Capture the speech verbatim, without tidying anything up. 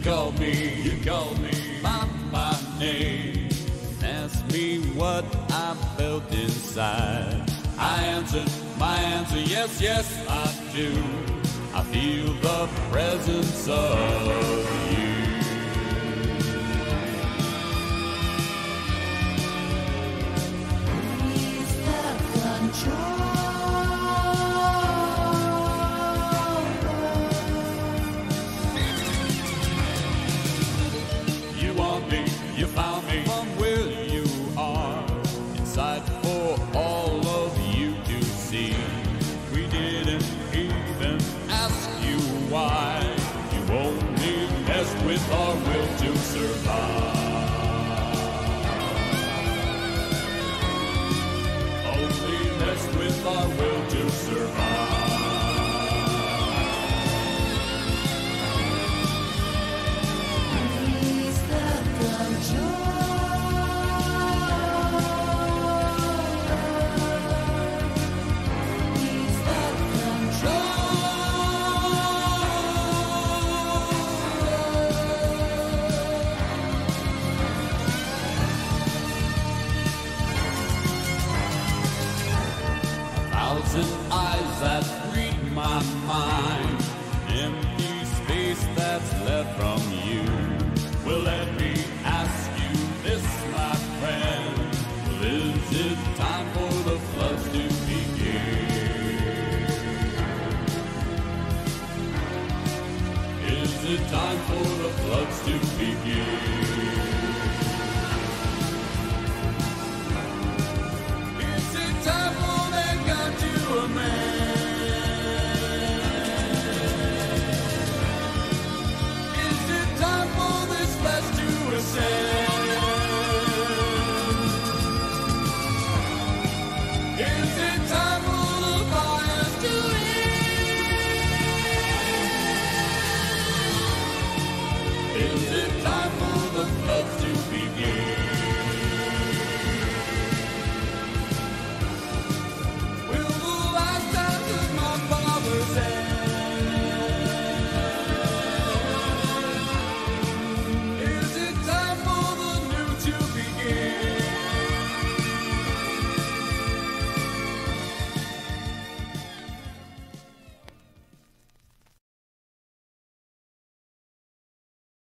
called me, you called me by my name. Asked me what I felt inside. I answered, my answer, yes, yes, I do. I feel the presence of you. Please have control. You want me, you found me from where you are. Inside for all of you to see. We didn't even ask you why. You only messed with our will to survive. Only messed with our will to survive. Please have control. Please have Thousand eyes that read my mind, empty space that's left from you. Well, let me ask you this, my friend. Well, is it time for the floods to begin? Is it time for the floods to begin?